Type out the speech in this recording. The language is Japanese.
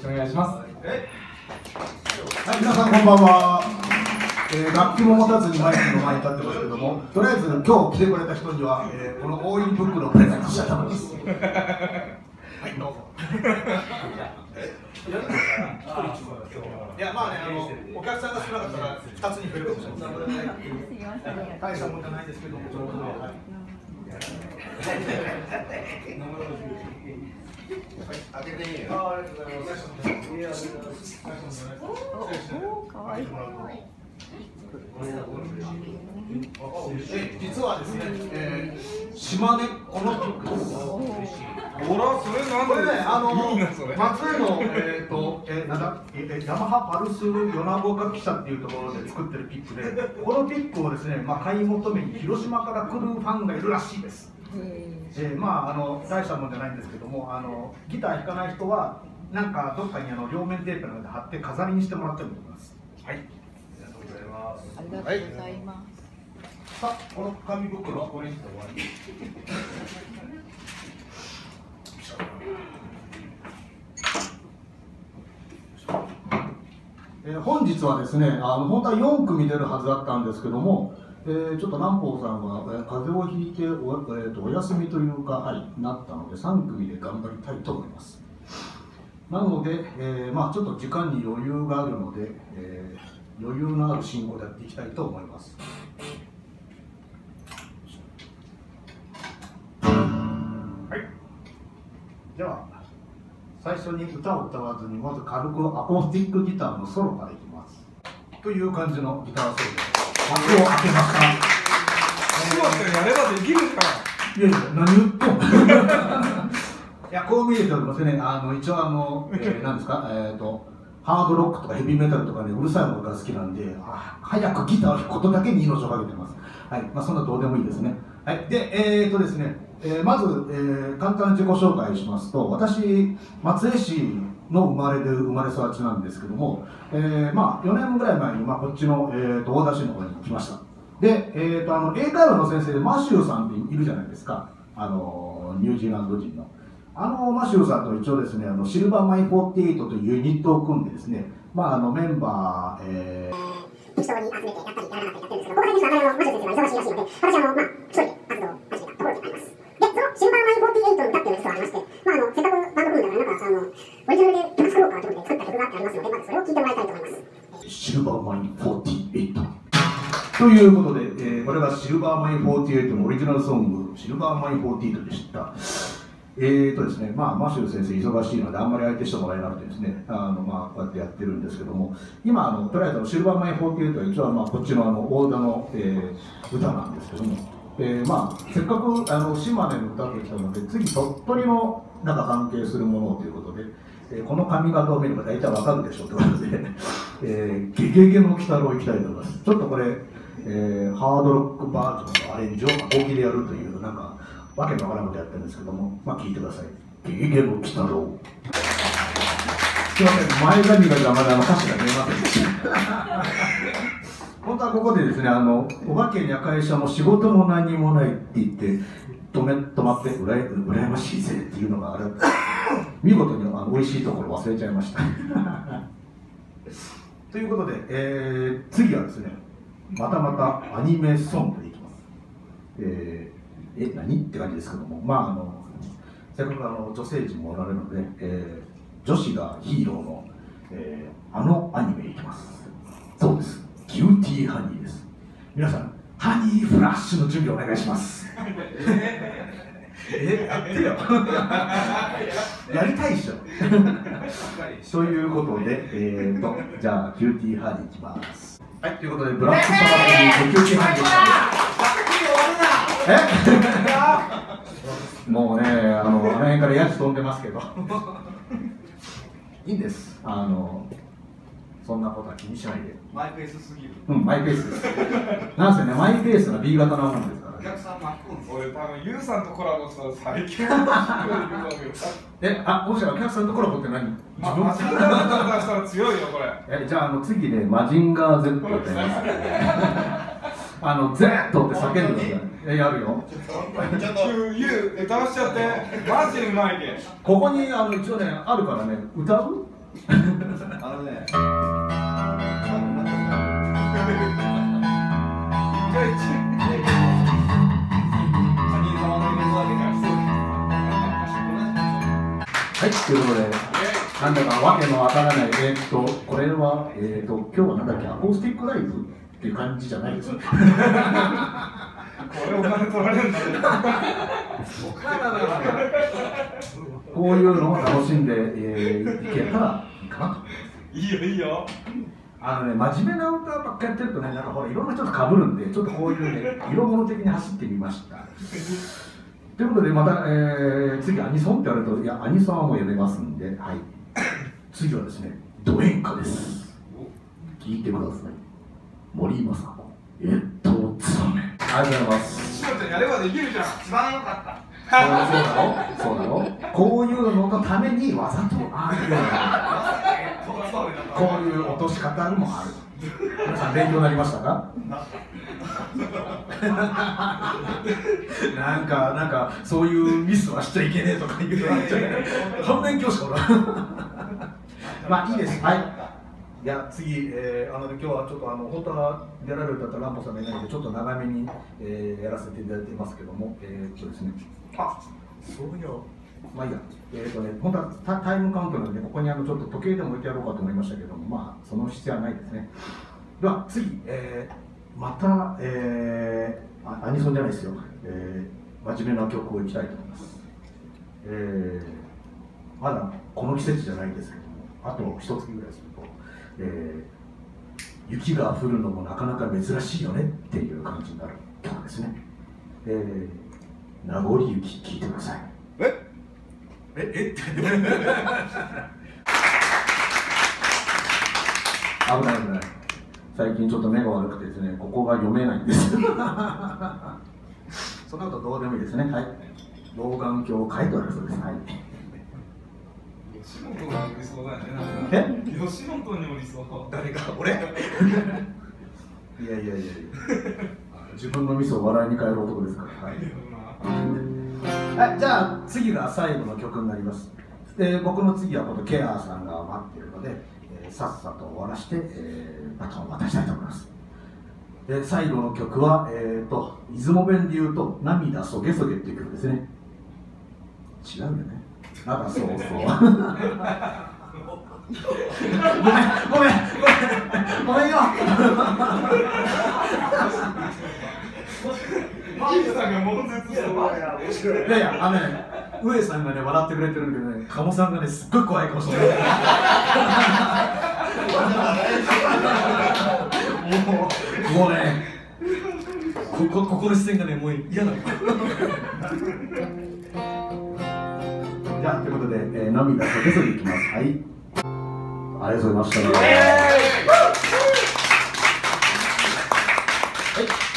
くお願いします。 はい、皆さんこんばんは。楽器も持たずにマイクの前に立ってますけども、とりあえず今日来てくれた人には、この大入り袋をプレゼントしたいと思います。はい、どうぞ。いや、まあね、お客さんが少なかったら2つに増えるかもしれません。大したもんじゃないですけども、開けてみよ。ありがとうございます。かわいい。実はですね、島根このピックです。 ほら、それなんこれね、松江のヤマハパルス米子楽器社っていうところで作ってるピックで、このピックをですね、買い求めに広島から来るファンがいるらしいです。大したもんじゃないんですけども、ギター弾かない人はなんかどっかに両面テープなどで貼って飾りにしてもらってると思います。はい、ありがとうございます。 ありがとうございます。 さあ、この紙袋はこれにして終わり。本日はですね、本当は4組出るはずだったんですけども、ちょっと南方さんが風邪をひいてお休みというか、なったので3組で頑張りたいと思います。なので、ちょっと時間に余裕があるので、余裕のある進行でやっていきたいと思います。はい、では最初に歌を歌わずにまず軽くアコースティックギターのソロからいきます。という感じのギターソロです。幕を開けました。 柴田やればできるから。 いやいや、何言っとんいや、こう見えておりますね。一応何ですか、ハードロックとかヘビーメタルとかね、うるさいものが好きなんで、早くギターを弾くことだけに命をかけてます。はい、そんなどうでもいいですね。はい、で、ですね、まず、簡単な自己紹介しますと、私、松江市の生まれ育ちなんですけども、4年ぐらい前に、こっちの、大田市の方に来ました。で、英会話の先生でマシューさんっているじゃないですか、ニュージーランド人の。マシューさんと一応ですね、シルバーマイ48というユニットを組んでですね、メンバー、 適当に集めてやったりやらなかったりやってるんですけど、ここ最近マシュー先生が忙しいらしいので、私一人で活動を始めたところであります。で、そのシルバーマイ48の歌っていうのが実はありまして、せっかくバンド組んだからオリジナルで曲作ろうかということで作った曲がありますので、まずそれを聴いてもらいたいと思います。 シルバーマイ48ということで、これがシルバーマイ48のオリジナルソング、シルバーマイ48でした。ですね、マシュー先生忙しいのであんまり相手してもらえなくてですね、こうやってやってるんですけども、今とりあえずシルバーマイ48は一応こっちの大田の、歌なんですけども、せっかく島根の歌ときたので、次鳥取のなんか関係するものということで、この髪型を見れば大体わかるでしょうということで、ゲゲゲの鬼太郎いきたいと思います。ちょっとこれ、ハードロックバージョンのアレンジをアコギでやるというなんかわけのわからんことやってるんですけども、聞いてください。ゲゲゲの鬼太郎。すいません、前髪が邪魔で歌詞が見えませんでした。本当はここでですね、お化けには会社も仕事も何もないって言って、止まって羨ましいぜっていうのがある。見事に美味しいところ忘れちゃいました。ということで、次はですね、またアニメソングでいきます。何って感じですけども、せっかく女性陣もおられるので、女子がヒーローの、アニメいきます。そうです、キューティーハニーです。皆さん、ハニーフラッシュの準備お願いします。やってよ。やりたいっしょ。ということで、じゃあキューティーハニーいきます。はい、ということで、ブラックサバのキューティーハニーでした。もうね、あの辺からヤジ飛んでますけどいいんです、そんなことは気にしないで。 マイペースすぎる。 マイペースです。なんせね、マイペースな B 型なもんですから、ね。 お客さん巻き込んで。俺多分ユウさんとコラボしたら最強のもしお客さんとコラボって何？ マジンガー Z 出したら強いよこれ。 じゃあ次ね、マジンガー Z ってやります。Z って叫んでください。やるよ。 ちょっとユウ歌わしちゃって。マジうまいで。 ここに一応ねあるからね、歌う？ あのねはい、ということで、なんだかわけのわからない、これは、今日はなんだっけ、アコースティックライブっていう感じじゃないですか。 これお金取られるんだね。 こういうのを楽しんで、いけたらいいかなと。 いいよいいよ。 真面目な歌ばっかやってるとね、なんかほらいろんな人と被るんで、ちょっとこういうね、色物的に走ってみました。ということで、また、次アニソンって言われると、いや、アニソンはもうやめますんで、はい。次はですね、ド演歌です。聞いてください。森昌子、ツバメ。ありがとうございます。 しもちゃんやればできるじゃん。一番良かった。 そうだろこういうののためにわざとああいうようなこういう落とし方もある。皆さん勉強になりましたか？なんかそういうミスはしちゃいけねえとか言うのあっちゃうね。反面教師かな。まあいいです。はい。いや次、今日はちょっと本当は出られるだったらランボさんがいないのでちょっと長めに、やらせていただいてますけども、ですね。あ、そういうまあいいや。本当はタイムカウントなのでここにちょっと時計でも置いてやろうかと思いましたけども、まあその必要はないですね。では次、また、アニソンじゃないですよ。真面目な曲をいきたいと思います。まだこの季節じゃないんですけども、あと一月ぐらいすると。雪が降るのもなかなか珍しいよねっていう感じになる曲ですね。名残雪聞いてください。って危ない危ない。最近ちょっと目が悪くてですね、ここが読めないんです。そんなことどうでもいいですね。はい。老眼鏡を書いてあるそうです。はい。 吉本におりそうだよね。吉本におりそう。 誰が俺？いや自分のミスを笑いに変える男ですから。はい。はい、じゃあ次が最後の曲になります。で僕の次はこのケアーさんが待っているので、さっさと終わらして、バトンを渡したいと思います。最後の曲は、出雲弁で言うと「涙そげそげ」っていう曲ですね。違うよね。なんかそうごめんよ。 マリさんが悶絶してる。 いやいや、上さんがね笑ってくれてるんでね、鴨さんがねすっごい怖いかもしれない。もうね、ここの視線がねもう嫌なの。じゃあということで、涙そげそげいきます。はい。ありがとうございました。はい。